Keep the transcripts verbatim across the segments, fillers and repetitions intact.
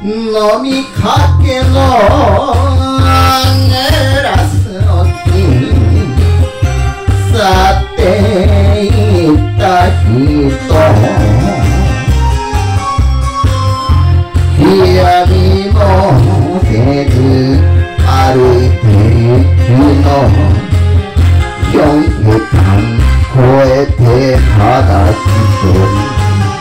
놈이 갖게 놓으라스니 싸때 있다 히또 기약이 모세드 아르테기노 용기탄 고에테 바다시소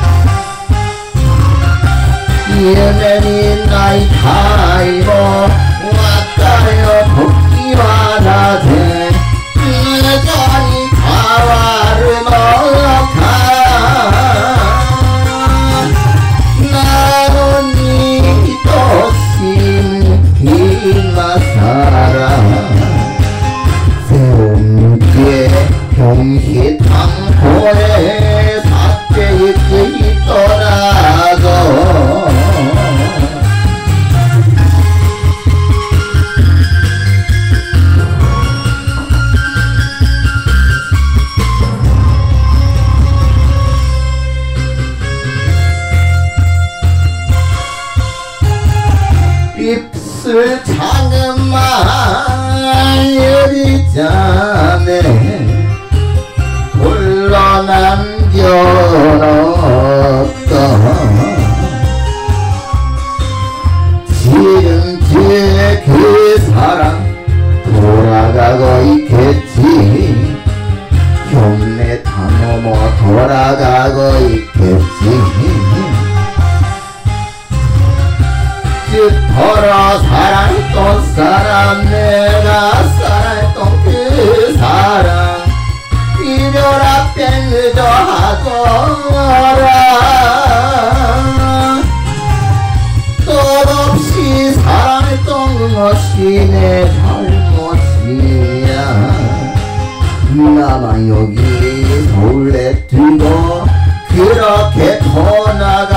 예면이 나이 타이로 왔다요 복귀와 나세 여전히 가와를 넣어가 나는 이도심 희마사라 세움께 병희 당포에 사죄의 끄이 떠나고 입술 작은 말이 자네 홀로 남겨놓았다 지금쯤 그 사랑 돌아가고 있겠지 경내 다 넘어 돌아가고 있겠지 그토록 사랑했던 사람 내가 사랑했던 그 사랑 이별 앞에 늦어하거라 끝없이 사랑했던 것이 내 잘못이야 나만 여기 서울에 두고 그렇게 떠나가